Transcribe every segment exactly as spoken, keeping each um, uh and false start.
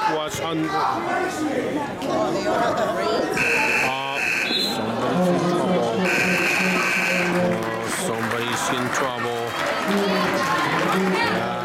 was on. Uh, somebody's in trouble. Oh, somebody's in trouble. Yeah.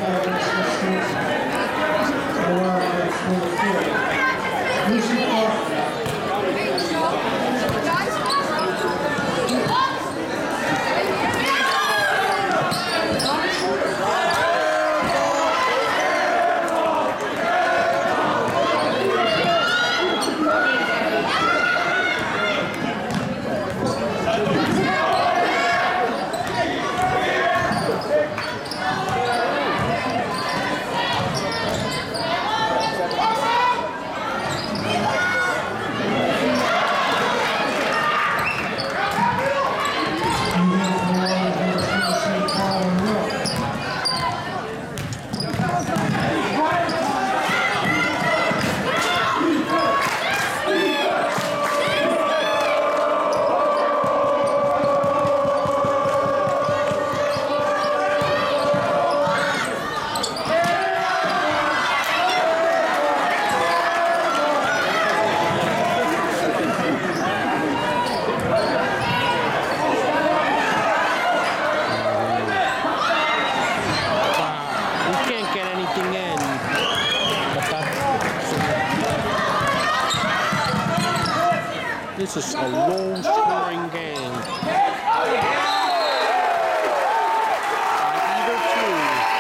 This is a low-scoring game. By either team.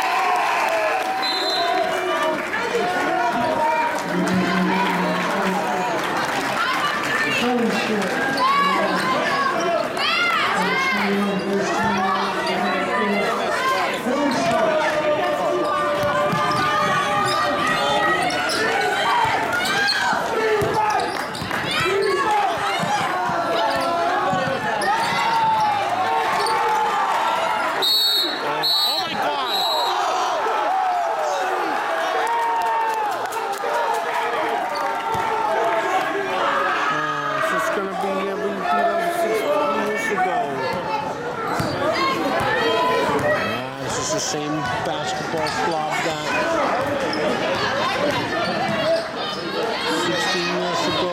The same basketball club that sixteen years ago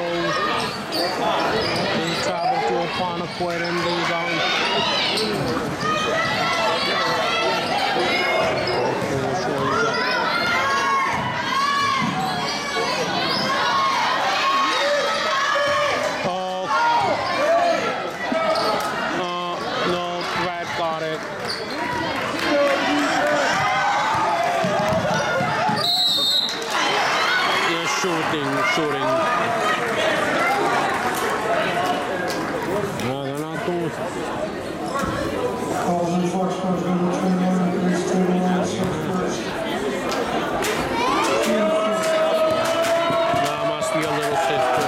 they traveled to Apponequet and they got oh uh, no, Brad got it. Shooting, shooting. No, they're not doing it. Calls in Foxboro, number twenty-one, Grace twenty-one, first. No, it must be a little sister.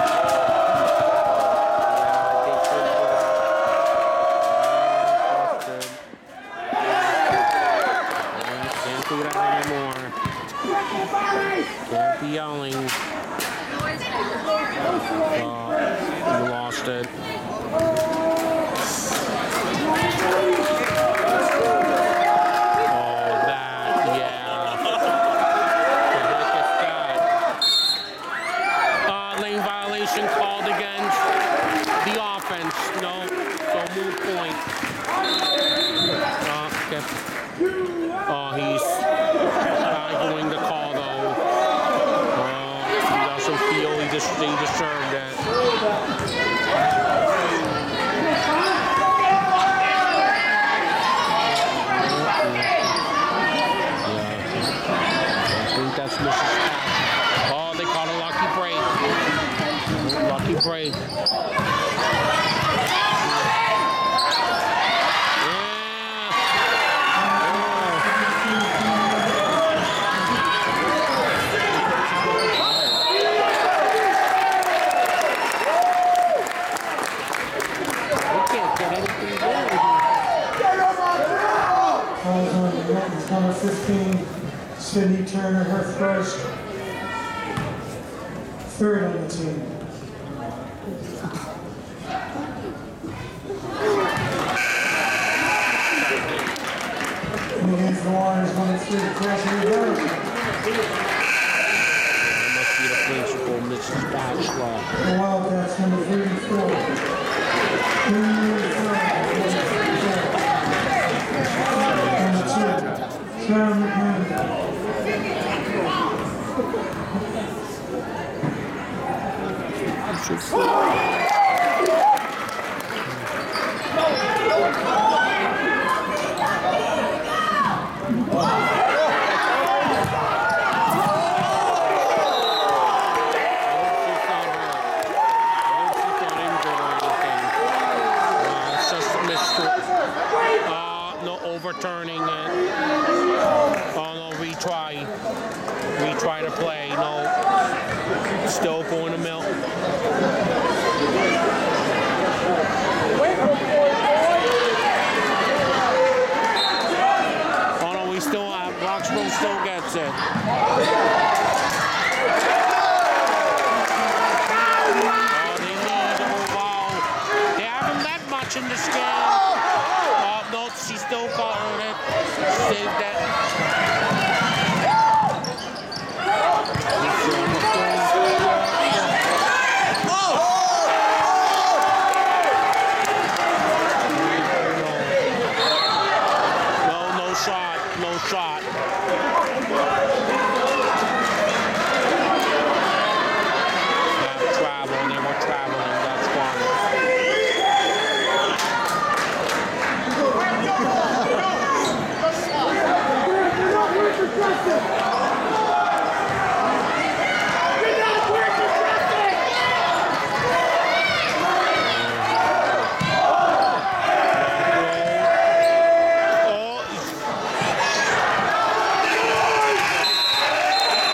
Can't do that anymore. Can't be yelling. Uh, you lost it. Oh, that, yeah. The heck is that? Uh, lane violation called against the offense. No, so move point. Uh, okay. Oh, he's not going to call though. Uh, he doesn't feel he just they deserved that. Yeah, I think that's Missus Pat. Oh, they caught a lucky break. Lucky break. Number fifteen, Sydney Turner, her first, third on the team. And again for the Warriors, number three, Crossing Reverse. Spatula. The Wildcats, number thirty-four. Number two, Sarah McMahon. Overturning it. Oh no, retry. Retry to play. No. Still going to Milton. Oh no, we still have Foxboro still gets it. Oh, they need, oh wow. They haven't led much in this game. No, she still got on it. Saved that. No, no shot. No shot.